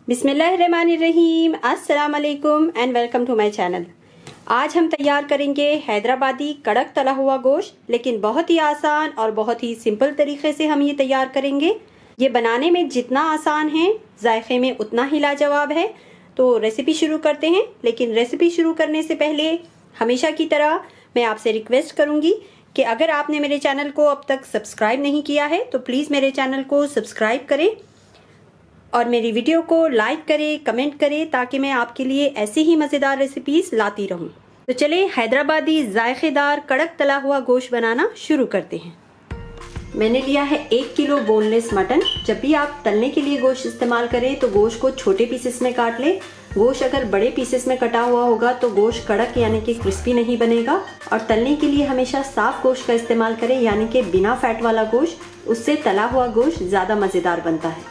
बिस्मिल्लाहिर्रहमानिर्रहीम, अस्सलाम वालेकुम and welcome to my channel. आज हम तैयार करेंगे हैदराबादी कड़क तला हुआ गोश्त, लेकिन बहुत ही आसान और बहुत ही सिंपल तरीके से हम ये तैयार करेंगे। ये बनाने में जितना आसान है जायके में उतना ही लाजवाब है। तो रेसिपी शुरू करते हैं, लेकिन रेसिपी शुरू करने से पहले हमेशा की तरह मैं आपसे रिक्वेस्ट करूंगी कि अगर आपने मेरे चैनल को अब तक सब्सक्राइब नहीं किया है तो प्लीज़ मेरे चैनल को सब्सक्राइब करें और मेरी वीडियो को लाइक करें, कमेंट करें, ताकि मैं आपके लिए ऐसी ही मज़ेदार रेसिपीज़ लाती रहूं। तो चलिए हैदराबादी जायकेदार कड़क तला हुआ गोश्त बनाना शुरू करते हैं। मैंने लिया है 1 किलो बोनलेस मटन। जब भी आप तलने के लिए गोश्त इस्तेमाल करें तो गोश्त को छोटे पीसेस में काट लें। गोश्त अगर बड़े पीसेस में कटा हुआ होगा तो गोश्त कड़क यानी कि क्रिस्पी नहीं बनेगा। और तलने के लिए हमेशा साफ गोश्त का इस्तेमाल करें, यानी कि बिना फैट वाला गोश्त। उससे तला हुआ गोश्त ज़्यादा मज़ेदार बनता है।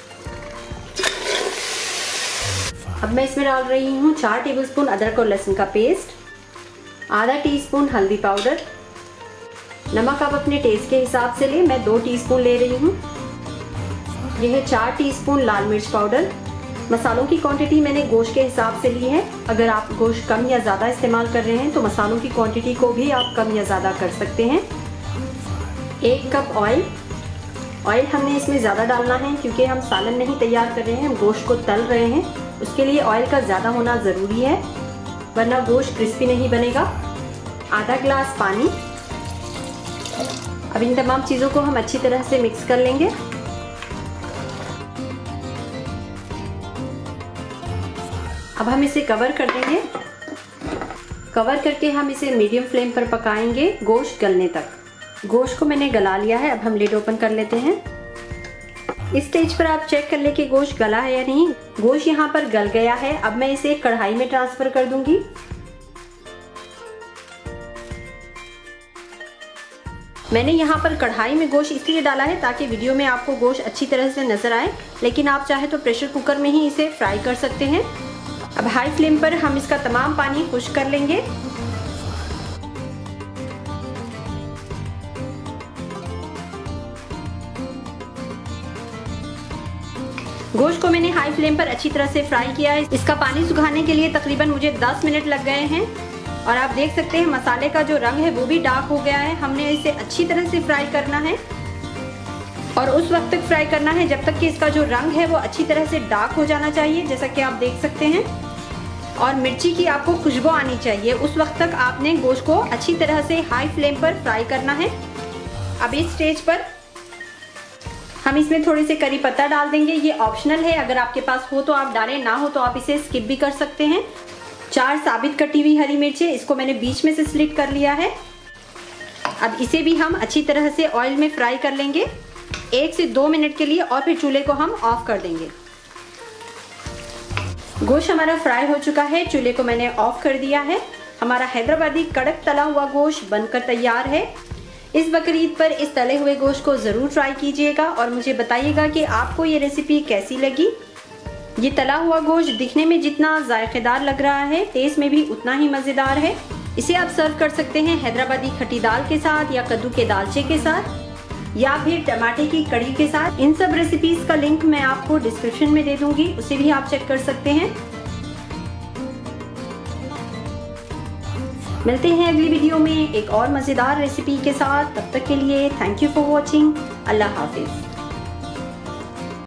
अब मैं इसमें डाल रही हूँ 4 टेबलस्पून अदरक और लहसुन का पेस्ट, आधा टीस्पून हल्दी पाउडर। नमक आप अपने टेस्ट के हिसाब से लें, मैं 2 टीस्पून ले रही हूँ। यह है 4 टीस्पून लाल मिर्च पाउडर। मसालों की क्वांटिटी मैंने गोश्त के हिसाब से ली है। अगर आप गोश्त कम या ज़्यादा इस्तेमाल कर रहे हैं तो मसालों की क्वांटिटी को भी आप कम या ज़्यादा कर सकते हैं। 1 कप ऑयल। ऑयल हमने इसमें ज़्यादा डालना है क्योंकि हम सालन नहीं तैयार कर रहे हैं, हम गोश्त को तल रहे हैं। उसके लिए ऑयल का ज़्यादा होना ज़रूरी है, वरना गोश्त क्रिस्पी नहीं बनेगा। आधा ग्लास पानी। अब इन तमाम चीज़ों को हम अच्छी तरह से मिक्स कर लेंगे। अब हम इसे कवर कर देंगे। कवर करके हम इसे मीडियम फ्लेम पर पकाएंगे गोश्त गलने तक। गोश्त को मैंने गला लिया है। अब हम लिड ओपन कर लेते हैं। इस स्टेज पर आप चेक कर ले कि गोश्त गला है या नहीं। गोश्त यहाँ पर गल गया है। अब मैं इसे कढ़ाई में ट्रांसफर कर दूंगी। मैंने यहाँ पर कढ़ाई में गोश्त इसलिए डाला है ताकि वीडियो में आपको गोश्त अच्छी तरह से नजर आए, लेकिन आप चाहे तो प्रेशर कुकर में ही इसे फ्राई कर सकते हैं। अब हाई फ्लेम पर हम इसका तमाम पानी खुश्क कर लेंगे। गोश्त को मैंने हाई फ्लेम पर अच्छी तरह से फ्राई किया है। इसका पानी सुखाने के लिए तकरीबन मुझे 10 मिनट लग गए हैं। और आप देख सकते हैं मसाले का जो रंग है वो भी डार्क हो गया है। हमने इसे अच्छी तरह से फ्राई करना है और उस वक्त तक फ्राई करना है जब तक कि इसका जो रंग है वो अच्छी तरह से डार्क हो जाना चाहिए, जैसा कि आप देख सकते हैं। और मिर्ची की आपको खुशबू आनी चाहिए। उस वक्त तक आपने गोश्त को अच्छी तरह से हाई फ्लेम पर फ्राई करना है। अब इस स्टेज पर हम इसमें थोड़े से करी पत्ता डाल देंगे। ये ऑप्शनल है, अगर आपके पास हो तो आप डालें, ना हो तो आप इसे स्किप भी कर सकते हैं। 4 साबित कटी हुई हरी मिर्चें, इसको मैंने बीच में से स्लिट कर लिया है। अब इसे भी हम अच्छी तरह से ऑयल में फ्राई कर लेंगे 1 से 2 मिनट के लिए, और फिर चूल्हे को हम ऑफ कर देंगे। गोश्त हमारा फ्राई हो चुका है, चूल्हे को मैंने ऑफ कर दिया है। हमारा हैदराबादी कड़क तला हुआ गोश्त बनकर तैयार है। इस बकरीद पर इस तले हुए गोश्त को ज़रूर ट्राई कीजिएगा और मुझे बताइएगा कि आपको ये रेसिपी कैसी लगी। ये तला हुआ गोश्त दिखने में जितना जायकेदार लग रहा है, टेस्ट में भी उतना ही मज़ेदार है। इसे आप सर्व कर सकते हैं हैदराबादी खट्टी दाल के साथ, या कद्दू के दालचे के साथ, या फिर टमाटे की कड़ी के साथ। इन सब रेसिपीज़ का लिंक मैं आपको डिस्क्रिप्शन में दे दूंगी, उसे भी आप चेक कर सकते हैं। मिलते हैं अगली वीडियो में एक और मज़ेदार रेसिपी के साथ। तब तक के लिए थैंक यू फॉर वॉचिंग। अल्लाह हाफिज़।